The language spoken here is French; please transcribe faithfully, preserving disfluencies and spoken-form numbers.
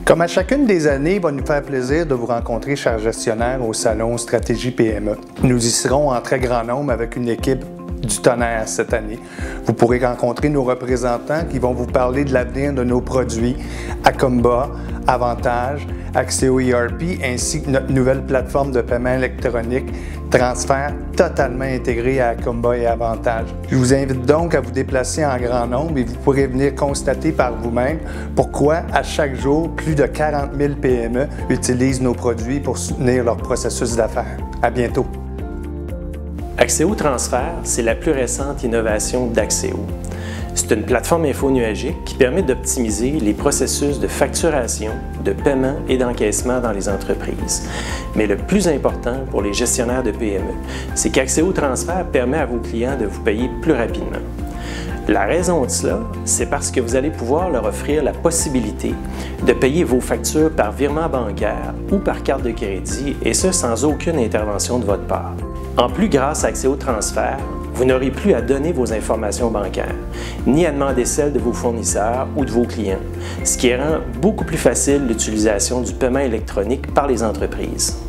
Comme à chacune des années, il va nous faire plaisir de vous rencontrer, chers gestionnaires, au salon Stratégie P M E. Nous y serons en très grand nombre avec une équipe du tonnerre cette année. Vous pourrez rencontrer nos représentants qui vont vous parler de l'avenir de nos produits, Acomba, Avantage, Axéo E R P, ainsi que notre nouvelle plateforme de paiement électronique, Transfert, totalement intégrée à Acomba et Avantage. Je vous invite donc à vous déplacer en grand nombre et vous pourrez venir constater par vous-même pourquoi, à chaque jour, plus de quarante mille P M E utilisent nos produits pour soutenir leur processus d'affaires. À bientôt! Axéo Transfert, c'est la plus récente innovation d'Axéo. C'est une plateforme infonuagique qui permet d'optimiser les processus de facturation, de paiement et d'encaissement dans les entreprises. Mais le plus important pour les gestionnaires de P M E, c'est qu'Axéo Transfert permet à vos clients de vous payer plus rapidement. La raison de cela, c'est parce que vous allez pouvoir leur offrir la possibilité de payer vos factures par virement bancaire ou par carte de crédit, et ce sans aucune intervention de votre part. En plus, grâce à Axéo Transfert, vous n'aurez plus à donner vos informations bancaires, ni à demander celles de vos fournisseurs ou de vos clients, ce qui rend beaucoup plus facile l'utilisation du paiement électronique par les entreprises.